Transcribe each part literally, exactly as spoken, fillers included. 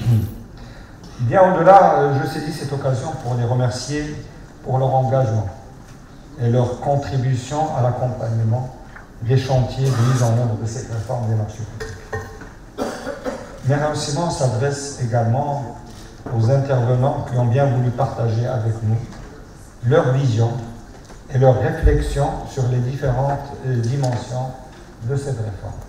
Bien au-delà, je saisis cette occasion pour les remercier pour leur engagement et leur contribution à l'accompagnement des chantiers de mise en œuvre de cette réforme des marchés publics. Mes remerciements s'adressent également aux intervenants qui ont bien voulu partager avec nous leur vision et leur réflexion sur les différentes dimensions de cette réforme.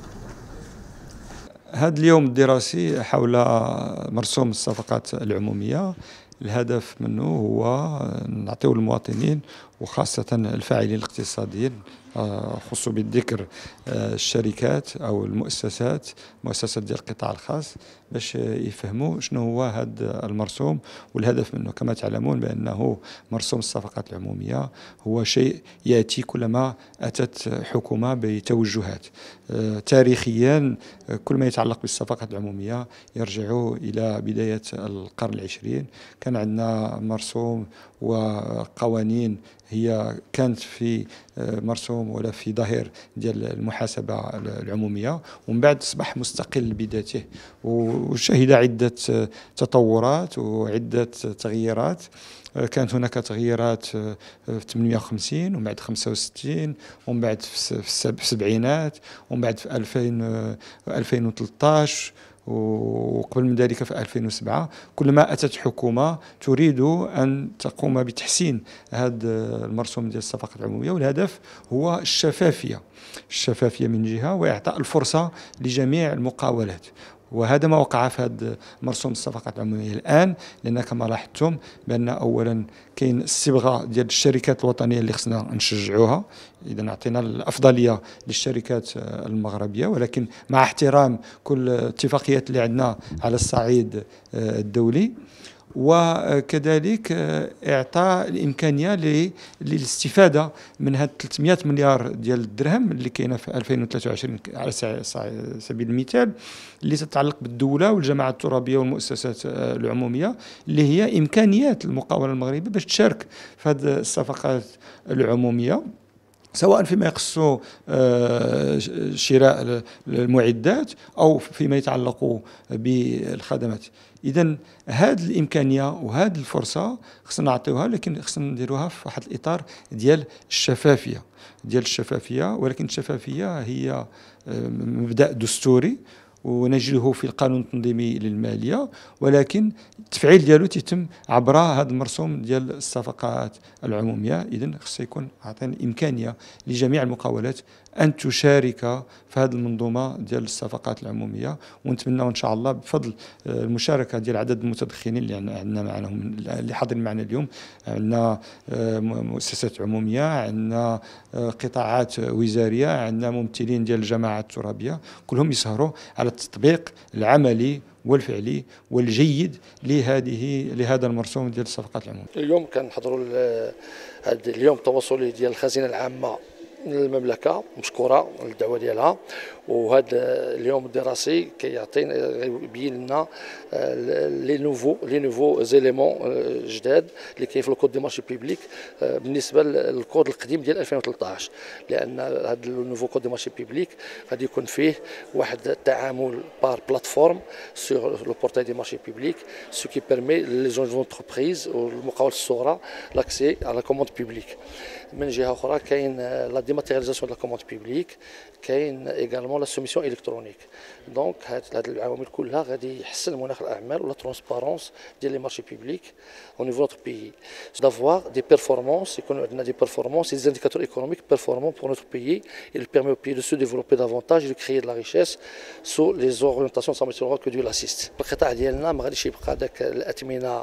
هذا اليوم الدراسي حول مرسوم الصفقات العمومية، الهدف منه هو نعطيه للمواطنين وخاصة الفاعلين الاقتصاديين، خصو بالذكر الشركات أو المؤسسات مؤسسات ديال القطاع الخاص، باش يفهموا شنو هو هذا المرسوم والهدف منه. كما تعلمون بأنه مرسوم الصفقات العمومية هو شيء يأتي كلما أتت حكومة بتوجهات. تاريخيا كل ما يتعلق بالصفقات العمومية يرجع إلى بداية القرن العشرين. كان عندنا مرسوم وقوانين هي كانت في مرسوم ولا في ظهير ديال المحاسبة العمومية، ومن بعد أصبح مستقل بذاته وشهد عدة تطورات وعدة تغييرات. كانت هناك تغييرات في ثمانمئة وخمسين ومن بعد خمسة وستين ومن بعد في السبعينات ومن بعد في ألفين وثلاثة عشر وقبل من ذلك في ألفين وسبعة. كلما أتت حكومة تريد أن تقوم بتحسين هذا المرسوم ديال الصفقات العمومية، والهدف هو الشفافية الشفافية من جهة وإعطاء الفرصة لجميع المقاولات. وهذا ما وقع في هذا مرسوم الصفقات العمومية الآن، لأن كما لاحظتم بأن أولا كاين الصبغة ديال الشركات الوطنية اللي خصنا نشجعوها، إذا أعطينا الأفضلية للشركات المغربية، ولكن مع احترام كل الاتفاقيات اللي عندنا على الصعيد الدولي، وكذلك إعطاء الإمكانية للاستفادة من هاد ثلاثمئة مليار ديال الدرهم اللي كاينه في ألفين وثلاثة وعشرين على سبيل المثال، اللي تتعلق بالدولة والجماعات الترابية والمؤسسات العمومية، اللي هي إمكانيات المقاولة المغربية باش تشارك في هذه الصفقات العمومية، سواء فيما يخص شراء المعدات أو فيما يتعلق بالخدمات. إذن هذه الإمكانية وهذه الفرصة خصنا نعطيوها، لكن خصنا نديروها في واحد الإطار ديال الشفافية ديال الشفافية ولكن الشفافية هي مبدأ دستوري ونجده في القانون التنظيمي للمالية، ولكن التفعيل ديالو تيتم عبر هذا المرسوم ديال الصفقات العمومية. إذن خص يكون عطينا إمكانية لجميع المقاولات أن تشارك في هذه المنظومة ديال الصفقات العمومية، ونتمنى إن شاء الله بفضل المشاركة ديال عدد المتدخلين اللي عندنا معهم اللي حاضرين معنا اليوم. عندنا مؤسسات عمومية، عندنا قطاعات وزارية، عندنا ممثلين ديال الجماعات الترابية، كلهم يسهروا على التطبيق العملي والفعلي والجيد لهذه لهذا المرسوم ديال الصفقات العمومية. اليوم كنحضروا هذا اليوم التواصلي ديال الخزينة العامة المملكة، مشكورة الدعوة ديالها، وهذا اليوم الدراسي كيعطينا يبين لنا لي نوفو لي نوفو زيليمون جداد اللي كاين في الكود دي مارشي بيبليك بالنسبه للكود القديم ديال ألفين وثلاثة عشر، لان هذا النوفو كود دي مارشي بيبليك غادي يكون فيه واحد التعامل بار بلاتفورم سور لو بورتاي دي مارشي بيبليك، سو كي بيرمي لي زونتربريز والمقاولة الصغرى لاكسي على كوموند بيبليك. من جهه اخرى كاين لا ديماتيرياليزاسيون دو لا كوموند بيبليك، كاين ايغالمون لا سوميسيون الكترونيك. دونك هاد العوامل كلها غادي يحسن مناخ الاعمال ولا ترونسبارونس ديال لي مارشي بيبليك او نيفو نوتر بيي، دافوار دي بيرفورمانس، يكونوا عندنا دي بيرفورمانس دي انديكاتور ايكونوميك بيرفورمون بور نوتر بيي. Il permet au pays de se développer davantage et de créer de la richesse sous les orientations de sa météo que Dieu l'assiste. القطاع ديالنا ما غاديش يبقى داك الاثمنه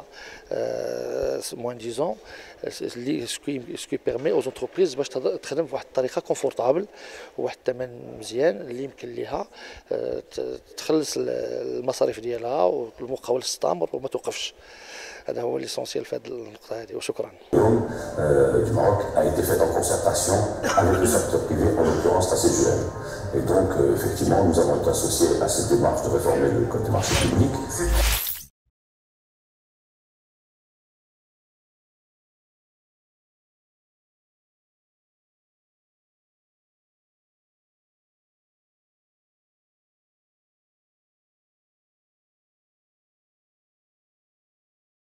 موان ديزون، اللي سكي بيرمي aux entreprises باش تخدم بواحد الطريقه كونفورتابل وواحد الثمن مزيان اللي يمكن ليها تخلص المصاريف ديالها والمقاول تستمر وما توقفش. هذا هو ليسونسيال في هذه النقطه هذه، وشكرا. du Maroc a été faite en concertation avec le secteur privé, en l'occurrence la C G M. Et donc, effectivement, nous avons été associés à cette démarche de réformer le code des marchés publics.